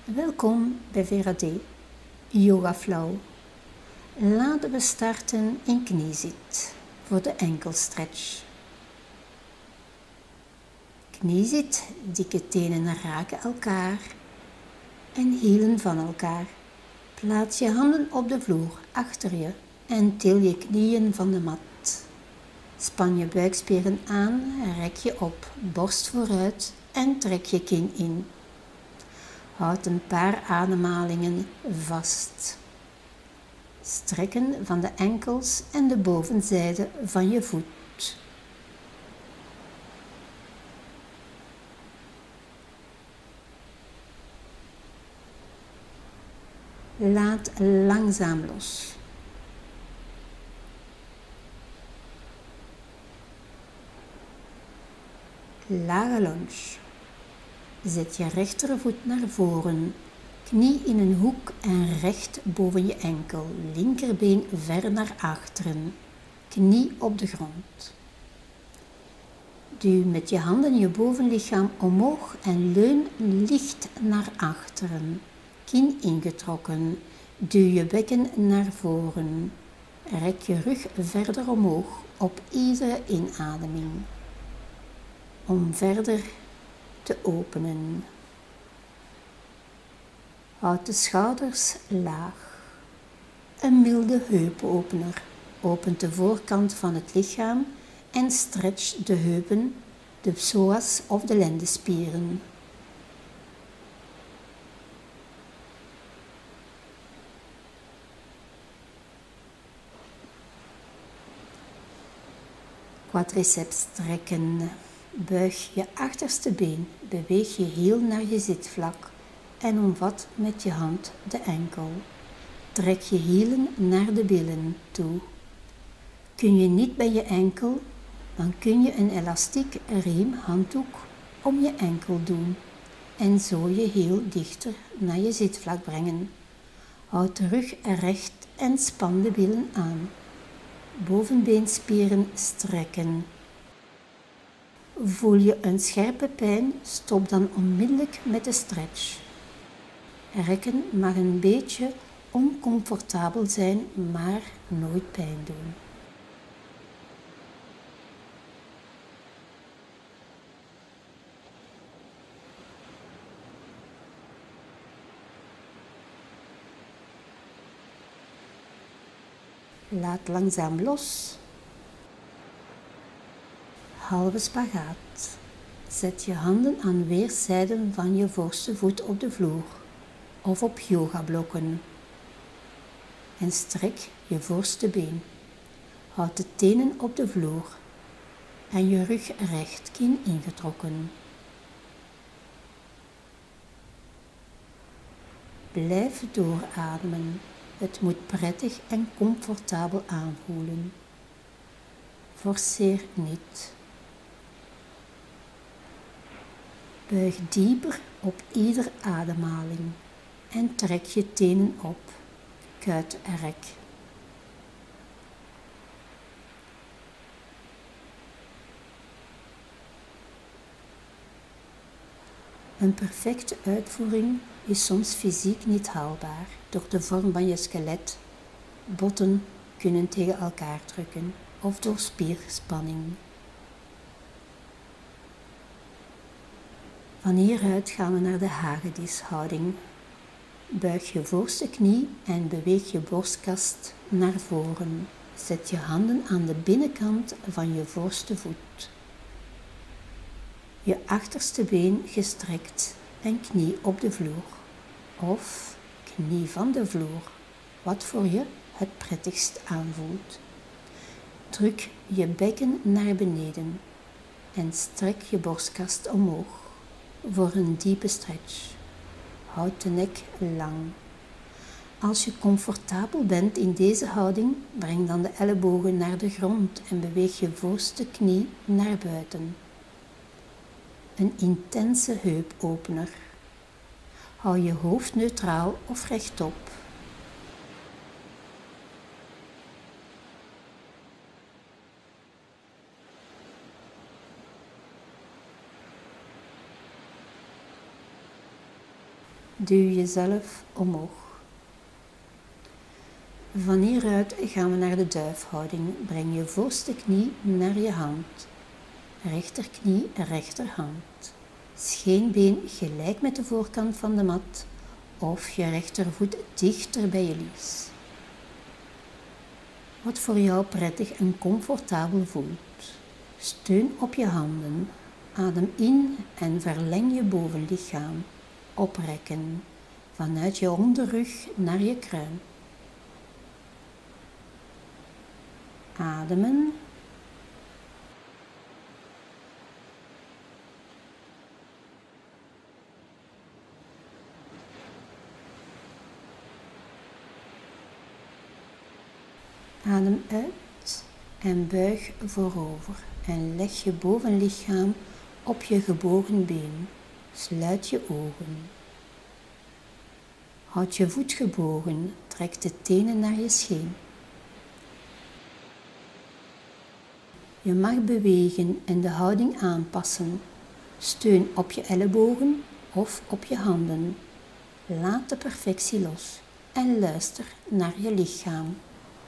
Welkom bij VRD Yoga Flow. Laten we starten in kniezit voor de enkelstretch. Kniezit, dikke tenen raken elkaar en hielen van elkaar. Plaats je handen op de vloer achter je en til je knieën van de mat. Span je buikspieren aan, rek je op, borst vooruit en trek je kin in. Houd een paar ademhalingen vast. Strekken van de enkels en de bovenzijde van je voet. Laat langzaam los. Lage lunge. Zet je rechtervoet naar voren, knie in een hoek en recht boven je enkel, linkerbeen ver naar achteren, knie op de grond. Duw met je handen je bovenlichaam omhoog en leun licht naar achteren, kin ingetrokken, duw je bekken naar voren, rek je rug verder omhoog op iedere inademing, om verder te openen. Houd de schouders laag. Een milde heupopener. Opent de voorkant van het lichaam en stretch de heupen, de psoas of de lendenspieren. Quadriceps strekken. Buig je achterste been, beweeg je heel naar je zitvlak en omvat met je hand de enkel. Trek je hielen naar de billen toe. Kun je niet bij je enkel, dan kun je een elastiek riem handdoek om je enkel doen en zo je heel dichter naar je zitvlak brengen. Houd de rug recht en span de billen aan. Bovenbeenspieren strekken. Voel je een scherpe pijn, stop dan onmiddellijk met de stretch. Rekken mag een beetje oncomfortabel zijn, maar nooit pijn doen. Laat langzaam los. Halve spagaat. Zet je handen aan weerszijden van je voorste voet op de vloer of op yogablokken en strek je voorste been. Houd de tenen op de vloer en je rug recht, kin ingetrokken. Blijf doorademen. Het moet prettig en comfortabel aanvoelen. Forceer niet. Buig dieper op ieder ademhaling en trek je tenen op, kuitrek. Een perfecte uitvoering is soms fysiek niet haalbaar door de vorm van je skelet. Botten kunnen tegen elkaar drukken of door spierspanning. Van hieruit gaan we naar de hagedishouding. Buig je voorste knie en beweeg je borstkast naar voren. Zet je handen aan de binnenkant van je voorste voet. Je achterste been gestrekt en knie op de vloer. Of knie van de vloer, wat voor je het prettigst aanvoelt. Druk je bekken naar beneden en strek je borstkast omhoog voor een diepe stretch. Houd de nek lang. Als je comfortabel bent in deze houding, breng dan de ellebogen naar de grond en beweeg je voorste knie naar buiten. Een intense heupopener. Hou je hoofd neutraal of rechtop. Duw jezelf omhoog. Van hieruit gaan we naar de duifhouding. Breng je voorste knie naar je hand. Rechterknie, rechterhand. Scheenbeen gelijk met de voorkant van de mat of je rechtervoet dichter bij je lies. Wat voor jou prettig en comfortabel voelt. Steun op je handen. Adem in en verleng je bovenlichaam. Oprekken. Vanuit je onderrug naar je kruin. Ademen. Adem uit en buig voorover en leg je bovenlichaam op je gebogen been. Sluit je ogen. Houd je voet gebogen, trek de tenen naar je scheen. Je mag bewegen en de houding aanpassen. Steun op je ellebogen of op je handen. Laat de perfectie los en luister naar je lichaam.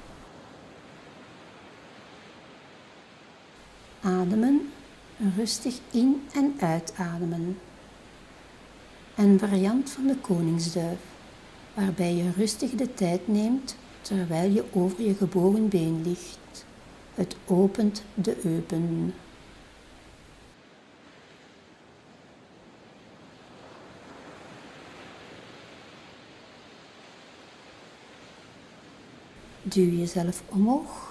Ademen, rustig in- en uitademen. Een variant van de koningsduif, waarbij je rustig de tijd neemt terwijl je over je gebogen been ligt. Het opent de heupen. Duw jezelf omhoog.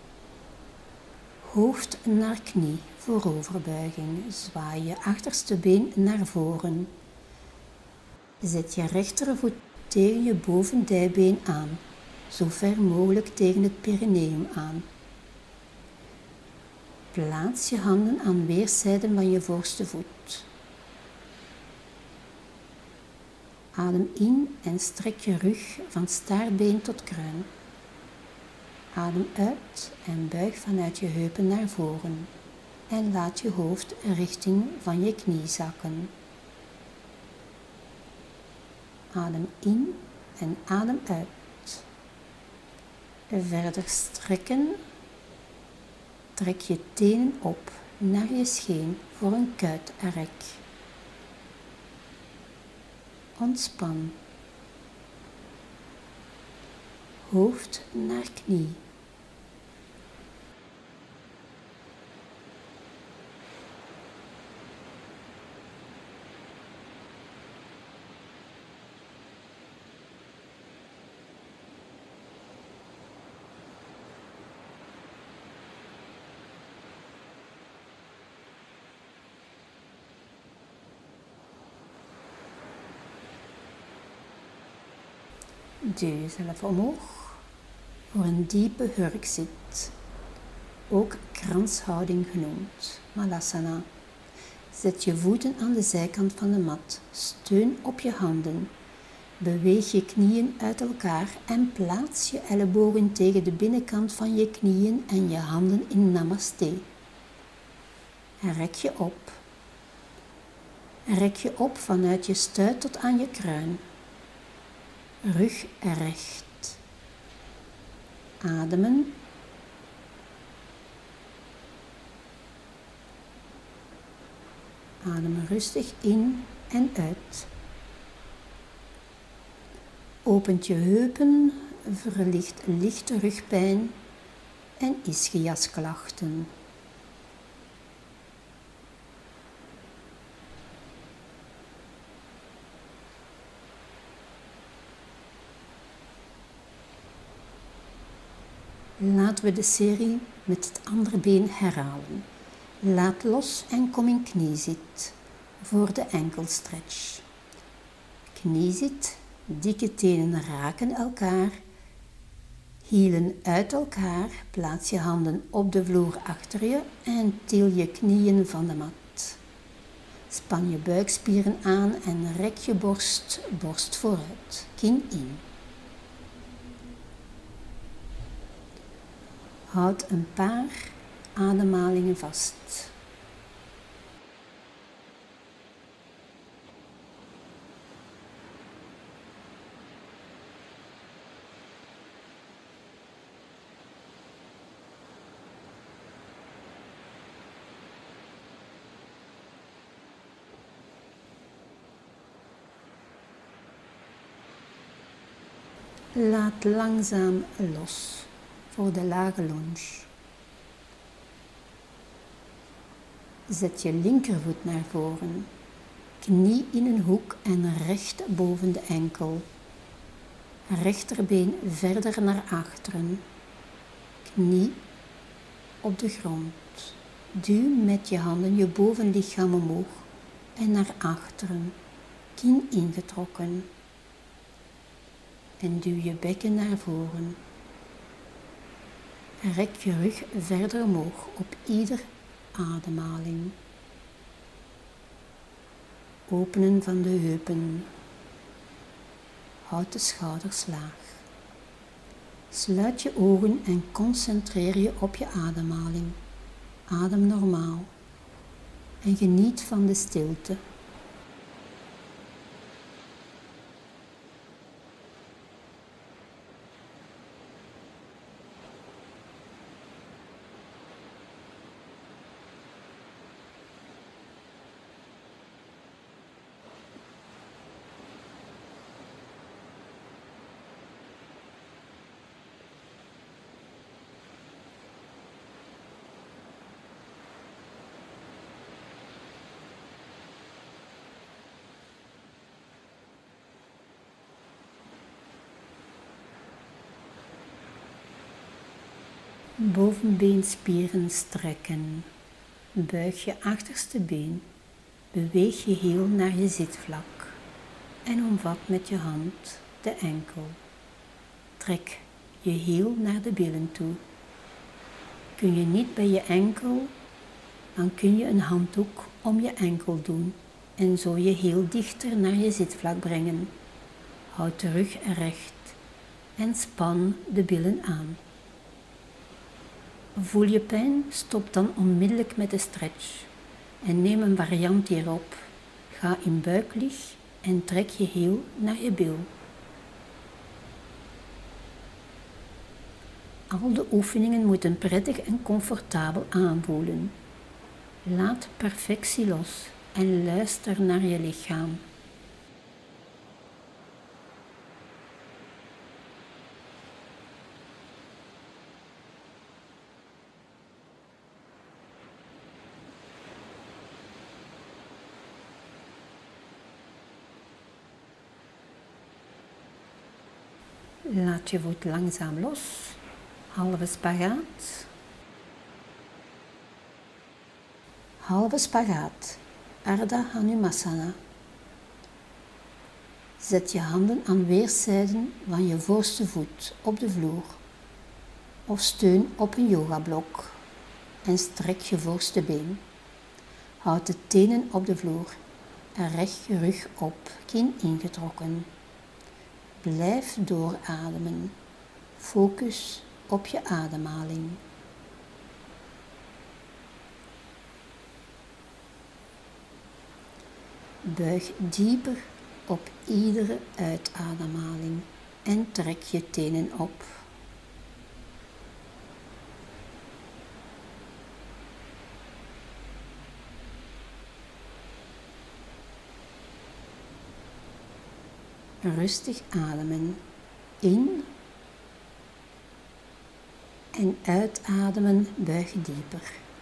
Hoofd naar knie, vooroverbuiging. Zwaai je achterste been naar voren. Zet je rechtervoet tegen je bovendijbeen aan, zo ver mogelijk tegen het perineum aan. Plaats je handen aan weerszijden van je voorste voet. Adem in en strek je rug van staartbeen tot kruin. Adem uit en buig vanuit je heupen naar voren en laat je hoofd richting van je knie zakken. Adem in en adem uit. Verder strekken. Trek je tenen op naar je scheen voor een kuitrek. Ontspan. Hoofd naar knie. Duw jezelf omhoog voor een diepe hurkzit, ook kranshouding genoemd, Malasana. Zet je voeten aan de zijkant van de mat, steun op je handen. Beweeg je knieën uit elkaar en plaats je ellebogen tegen de binnenkant van je knieën en je handen in Namaste. Rek je op. Rek je op vanuit je stuit tot aan je kruin. Rug recht. Ademen. Adem rustig in en uit. Opent je heupen, verlicht lichte rugpijn en ischiasklachten. Laten we de serie met het andere been herhalen. Laat los en kom in kniezit voor de enkelstretch. Kniezit, dikke tenen raken elkaar. Hielen uit elkaar, plaats je handen op de vloer achter je en til je knieën van de mat. Span je buikspieren aan en rek je borst vooruit, kin in. Houd een paar ademhalingen vast. Laat langzaam los voor de lage lunge. Zet je linkervoet naar voren, knie in een hoek en recht boven de enkel. Rechterbeen verder naar achteren, knie op de grond. Duw met je handen je bovenlichaam omhoog en naar achteren, kin ingetrokken. En duw je bekken naar voren. Rek je rug verder omhoog op ieder ademhaling. Openen van de heupen. Houd de schouders laag. Sluit je ogen en concentreer je op je ademhaling. Adem normaal en geniet van de stilte. Bovenbeenspieren strekken. Buig je achterste been. Beweeg je heel naar je zitvlak. En omvat met je hand de enkel. Trek je heel naar de billen toe. Kun je niet bij je enkel, dan kun je een handdoek om je enkel doen en zo je heel dichter naar je zitvlak brengen. Houd de rug recht en span de billen aan. Voel je pijn? Stop dan onmiddellijk met de stretch en neem een variant hierop. Ga in buiklig en trek je heel naar je bil. Al de oefeningen moeten prettig en comfortabel aanvoelen. Laat perfectie los en luister naar je lichaam. Laat je voet langzaam los. Halve spagaat. Halve spagaat. Ardha Hanumasana. Zet je handen aan weerszijden van je voorste voet op de vloer of steun op een yogablok en strek je voorste been. Houd de tenen op de vloer en recht je rug op, kin ingetrokken. Blijf doorademen. Focus op je ademhaling. Buig dieper op iedere uitademhaling en trek je tenen op. Rustig ademen. In en uitademen, buig dieper.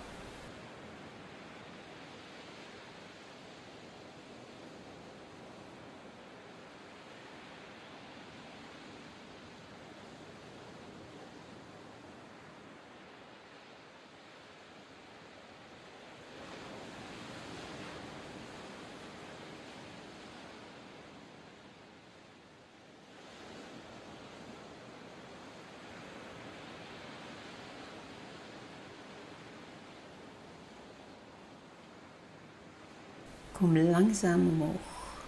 Kom langzaam omhoog.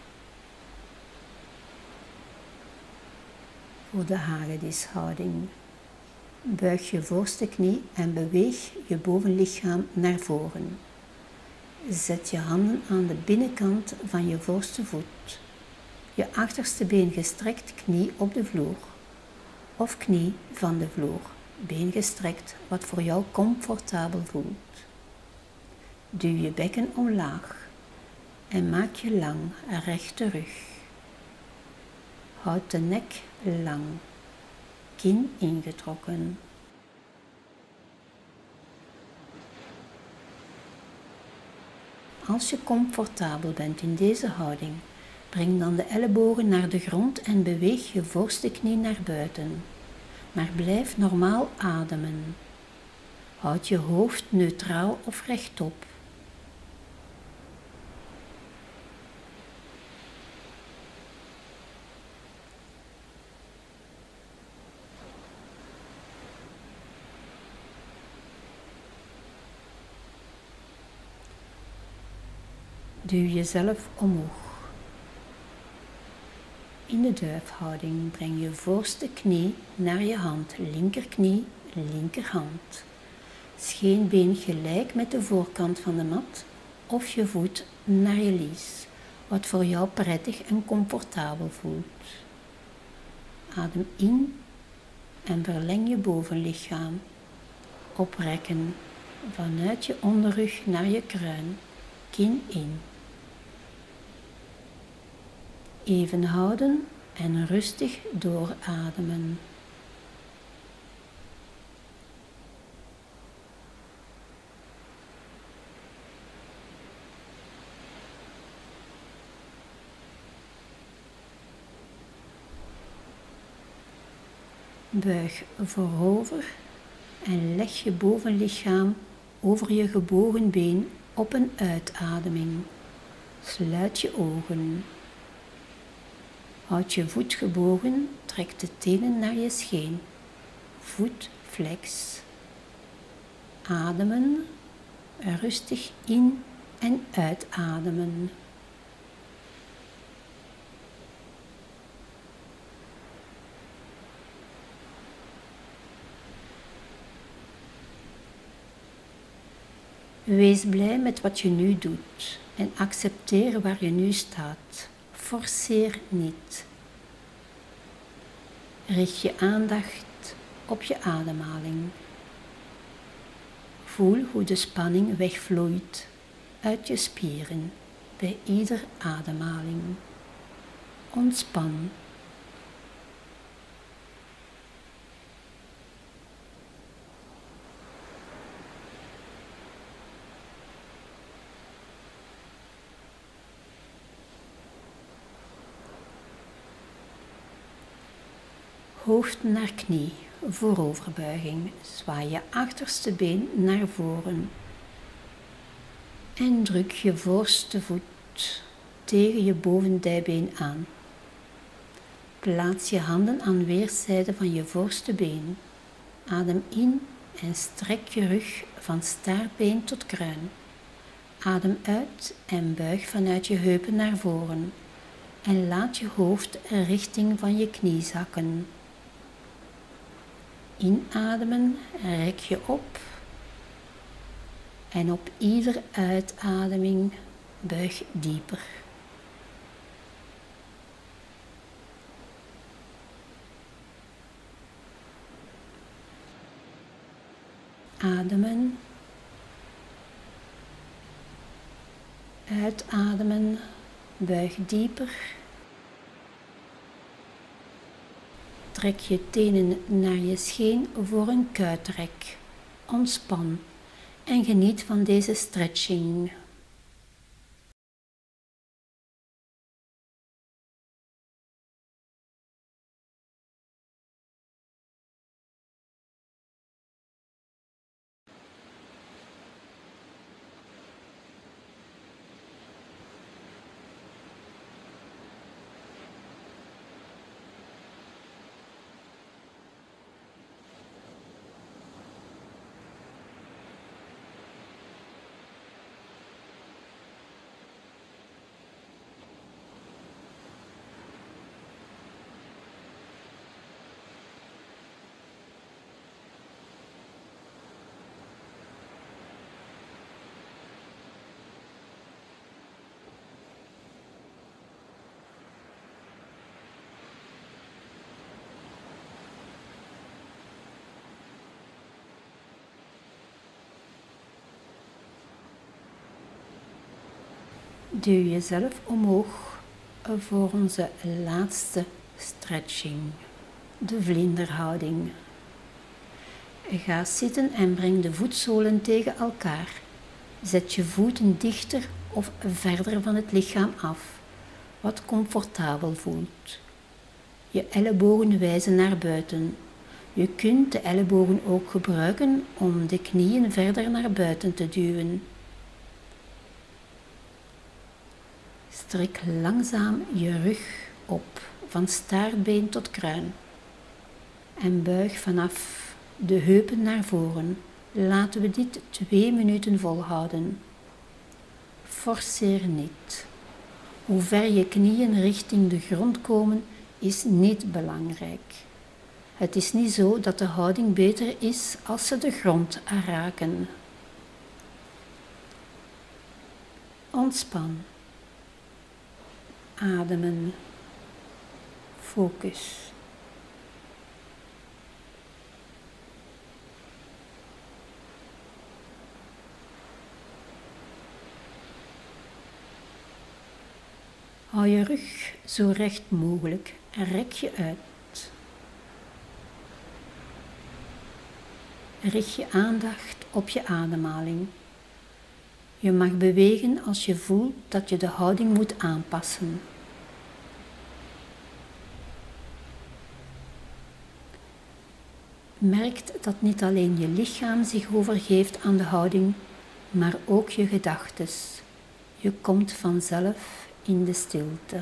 Voor de hagedishouding. Buig je voorste knie en beweeg je bovenlichaam naar voren. Zet je handen aan de binnenkant van je voorste voet. Je achterste been gestrekt, knie op de vloer. Of knie van de vloer. Been gestrekt, wat voor jou comfortabel voelt. Duw je bekken omlaag. En maak je lang rechte rug. Houd de nek lang, kin ingetrokken. Als je comfortabel bent in deze houding, breng dan de ellebogen naar de grond en beweeg je voorste knie naar buiten. Maar blijf normaal ademen. Houd je hoofd neutraal of rechtop. Duw jezelf omhoog. In de duifhouding breng je voorste knie naar je hand, linkerknie, linkerhand. Scheenbeen gelijk met de voorkant van de mat of je voet naar je lies, wat voor jou prettig en comfortabel voelt. Adem in en verleng je bovenlichaam. Oprekken vanuit je onderrug naar je kruin, kin in. Even houden en rustig doorademen. Buig voorover en leg je bovenlichaam over je gebogen been op een uitademing. Sluit je ogen. Houd je voet gebogen, trek de tenen naar je scheen. Voet flex. Ademen, rustig in en uitademen. Wees blij met wat je nu doet en accepteer waar je nu staat. Forceer niet. Richt je aandacht op je ademhaling. Voel hoe de spanning wegvloeit uit je spieren bij ieder ademhaling. Ontspan. Hoofd naar knie, vooroverbuiging. Zwaai je achterste been naar voren. En druk je voorste voet tegen je bovendijbeen aan. Plaats je handen aan weerszijden van je voorste been. Adem in en strek je rug van staartbeen tot kruin. Adem uit en buig vanuit je heupen naar voren. En laat je hoofd richting van je knie zakken. Inademen, rek je op en op iedere uitademing buig dieper. Ademen, uitademen, buig dieper. Trek je tenen naar je scheen voor een kuittrek. Ontspan en geniet van deze stretching. Duw jezelf omhoog voor onze laatste Stretching, de vlinderhouding. Ga zitten en breng de voetzolen tegen elkaar. Zet je voeten dichter of verder van het lichaam af, wat comfortabel voelt. Je ellebogen wijzen naar buiten. Je kunt de ellebogen ook gebruiken om de knieën verder naar buiten te duwen. Strek langzaam je rug op, van staartbeen tot kruin. En buig vanaf de heupen naar voren. Laten we dit 2 minuten volhouden. Forceer niet. Hoe ver je knieën richting de grond komen is niet belangrijk. Het is niet zo dat de houding beter is als ze de grond raken. Ontspan. Ademen. Focus. Hou je rug zo recht mogelijk en rek je uit. Richt je aandacht op je ademhaling. Je mag bewegen als je voelt dat je de houding moet aanpassen. Merk dat niet alleen je lichaam zich overgeeft aan de houding, maar ook je gedachtes. Je komt vanzelf in de stilte.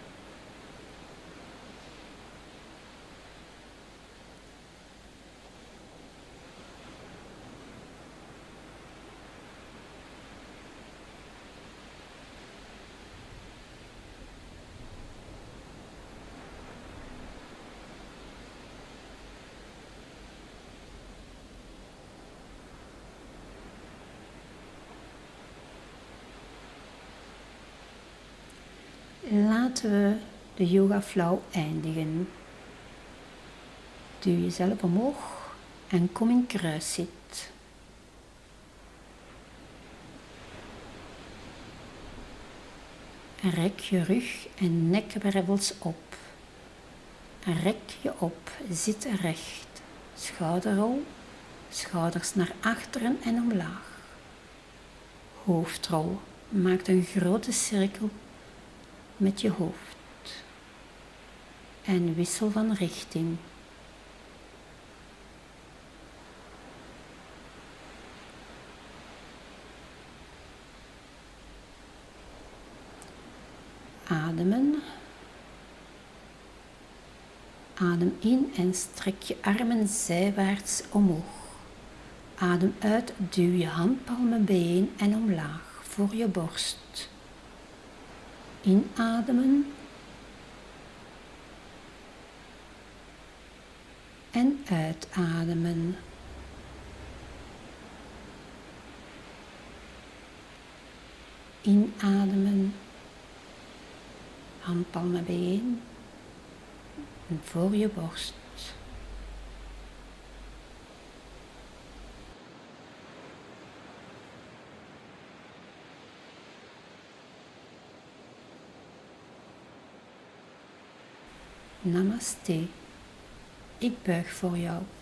Laten we de yoga flow eindigen. Duw jezelf omhoog en kom in kruiszit. Rek je rug en nekwervels op. Rek je op, zit recht. Schouderrol, schouders naar achteren en omlaag. Hoofdrol, maak een grote cirkel met je hoofd en wissel van richting. Ademen. Adem in en strek je armen zijwaarts omhoog. Adem uit, duw je handpalmen bijeen en omlaag voor je borst. Inademen en uitademen. Inademen, handpalmen bijeen en voor je borst. Namaste. Ik buig voor jou.